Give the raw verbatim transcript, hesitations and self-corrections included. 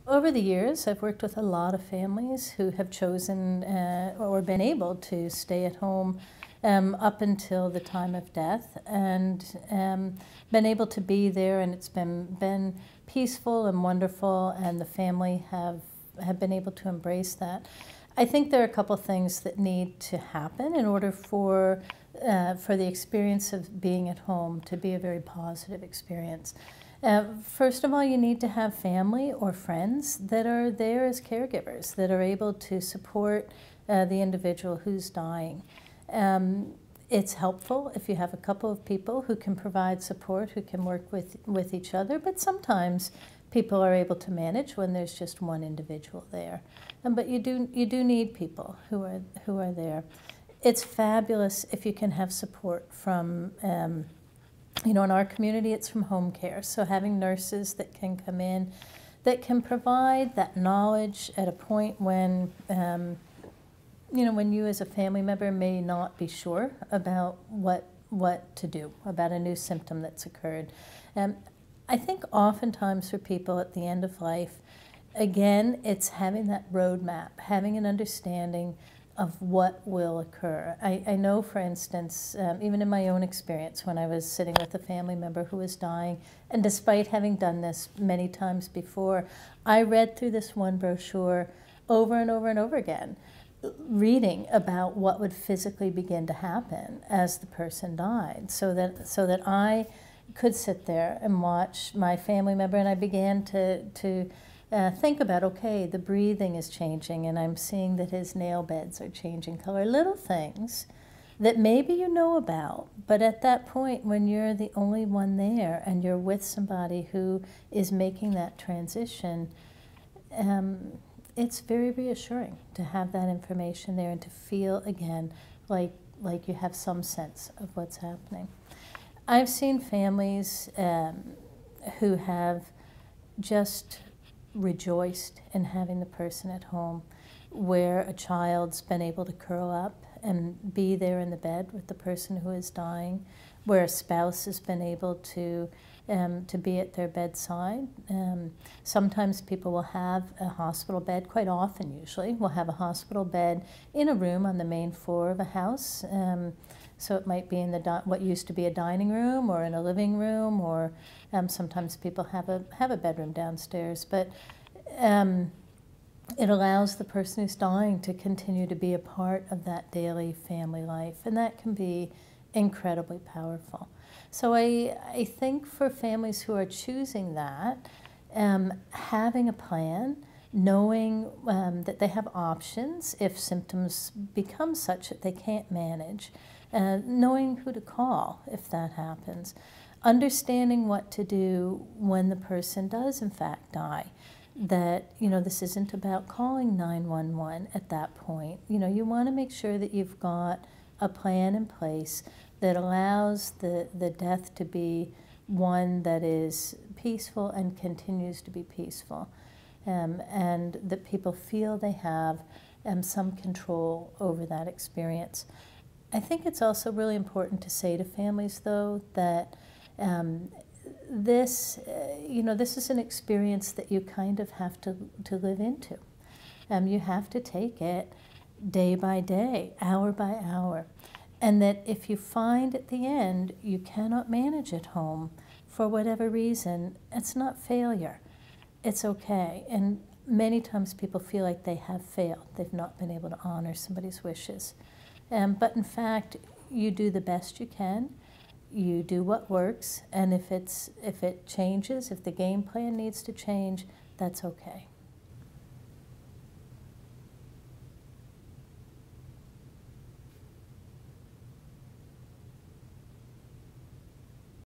Over the years, I've worked with a lot of families who have chosen uh, or been able to stay at home um, up until the time of death, and um, been able to be there, and it's been been peaceful and wonderful, and the family have have been able to embrace that. I think there are a couple things that need to happen in order for uh, for the experience of being at home to be a very positive experience. Uh, first of all, you need to have family or friends that are there as caregivers, that are able to support uh, the individual who's dying. Um, it's helpful if you have a couple of people who can provide support, who can work with, with each other, but sometimes people are able to manage when there's just one individual there. Um, but you do, you do need people who are, who are there. It's fabulous if you can have support from um, You know, in our community, it's from home care. So having nurses that can come in, that can provide that knowledge at a point when, um, you know, when you as a family member may not be sure about what what to do about a new symptom that's occurred. Um, I think oftentimes for people at the end of life, again, it's having that roadmap, having an understanding of what will occur. I, I know, for instance, um, even in my own experience, when I was sitting with a family member who was dying, and despite having done this many times before, I read through this one brochure over and over and over again, reading about what would physically begin to happen as the person died, so that, so that I could sit there and watch my family member, and I began to, to Uh, think about, okay, the breathing is changing, and I'm seeing that his nail beds are changing color. Little things that maybe you know about, but at that point when you're the only one there and you're with somebody who is making that transition, um, it's very reassuring to have that information there and to feel again like, like you have some sense of what's happening. I've seen families um, who have just rejoiced in having the person at home, where a child's been able to curl up and be there in the bed with the person who is dying, where a spouse has been able to um, to be at their bedside. Um, sometimes people will have a hospital bed, quite often usually, will have a hospital bed in a room on the main floor of a house. Um, So it might be in the what used to be a dining room, or in a living room, or um, sometimes people have a have a bedroom downstairs. But um, it allows the person who's dying to continue to be a part of that daily family life, and that can be incredibly powerful. So I I think for families who are choosing that, um, having a plan, knowing um, that they have options if symptoms become such that they can't manage, uh, knowing who to call if that happens, understanding what to do when the person does in fact die, that, you know, this isn't about calling nine one one at that point. You know, you want to make sure that you've got a plan in place that allows the, the death to be one that is peaceful and continues to be peaceful. Um, and that people feel they have um, some control over that experience. I think it's also really important to say to families, though, that um, this, uh, you know, this is an experience that you kind of have to, to live into. Um, you have to take it day by day, hour by hour. And that if you find at the end you cannot manage at home for whatever reason, it's not failure. It's okay. And many times people feel like they have failed. They've not been able to honor somebody's wishes. Um, but in fact, you do the best you can. You do what works. And if it's, if it changes, if the game plan needs to change, that's okay.